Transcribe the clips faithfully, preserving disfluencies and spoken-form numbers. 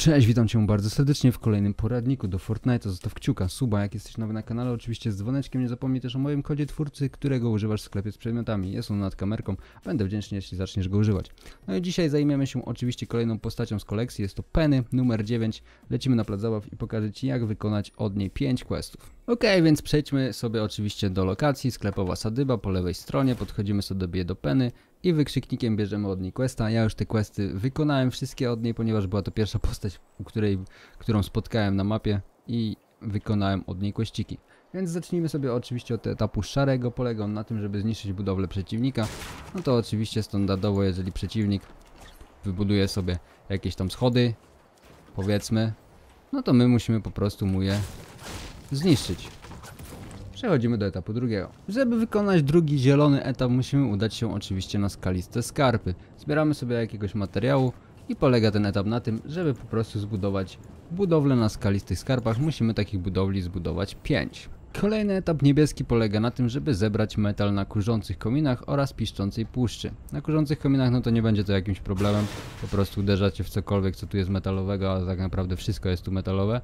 Cześć, witam Cię bardzo serdecznie w kolejnym poradniku do Fortnite'a. Zostaw kciuka, suba, jak jesteś nowy na kanale, oczywiście z dzwoneczkiem. Nie zapomnij też o moim kodzie twórcy, którego używasz w sklepie z przedmiotami. Jest on nad kamerką, będę wdzięczny, jeśli zaczniesz go używać. No i dzisiaj zajmiemy się oczywiście kolejną postacią z kolekcji, jest to Penny, numer dziewięć. Lecimy na plac zabaw i pokażę Ci, jak wykonać od niej pięć questów. Ok, więc przejdźmy sobie oczywiście do lokacji, sklepowa sadyba po lewej stronie, podchodzimy sobie do Penny i wykrzyknikiem bierzemy od niej questa. Ja już te questy wykonałem wszystkie od niej, ponieważ była to pierwsza postać, u której, którą spotkałem na mapie i wykonałem od niej questsiki. Więc zacznijmy sobie oczywiście od etapu szarego. Polega on na tym, żeby zniszczyć budowlę przeciwnika. No to oczywiście standardowo, jeżeli przeciwnik wybuduje sobie jakieś tam schody, powiedzmy, no to my musimy po prostu mu je zniszczyć. Przechodzimy do etapu drugiego. Żeby wykonać drugi zielony etap, musimy udać się oczywiście na skaliste skarpy. Zbieramy sobie jakiegoś materiału i polega ten etap na tym, żeby po prostu zbudować budowlę na skalistych skarpach. Musimy takich budowli zbudować pięć. Kolejny etap niebieski polega na tym, żeby zebrać metal na kurzących kominach oraz piszczącej puszczy. Na kurzących kominach no to nie będzie to jakimś problemem, po prostu uderzacie w cokolwiek, co tu jest metalowego, a tak naprawdę wszystko jest tu metalowe.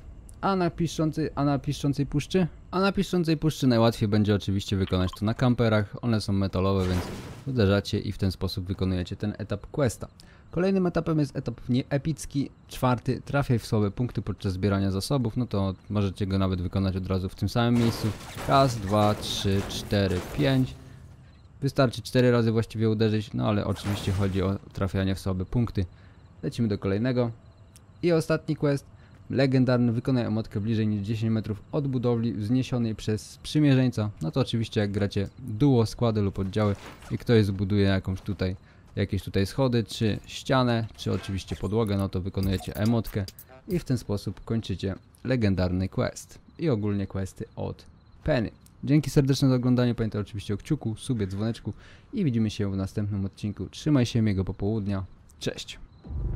A na, piszczącej, a na piszczącej puszczy? A na piszczącej puszczy najłatwiej będzie oczywiście wykonać to na kamperach. One są metalowe, więc uderzacie i w ten sposób wykonujecie ten etap questa. Kolejnym etapem jest etap epicki, czwarty. Trafiaj w słabe punkty podczas zbierania zasobów. No to możecie go nawet wykonać od razu w tym samym miejscu. Raz, dwa, trzy, cztery, pięć. Wystarczy cztery razy właściwie uderzyć, no ale oczywiście chodzi o trafianie w słabe punkty. Lecimy do kolejnego. I ostatni quest. Legendarny, wykonaj emotkę bliżej niż dziesięć metrów od budowli wzniesionej przez sprzymierzeńca. No to oczywiście jak gracie duo, składy lub oddziały i ktoś zbuduje jakąś tutaj, jakieś tutaj schody, czy ścianę, czy oczywiście podłogę, no to wykonujecie emotkę i w ten sposób kończycie legendarny quest i ogólnie questy od Penny. Dzięki serdeczne za oglądanie, pamiętaj oczywiście o kciuku, subie, dzwoneczku i widzimy się w następnym odcinku. Trzymaj się, miłego popołudnia, cześć!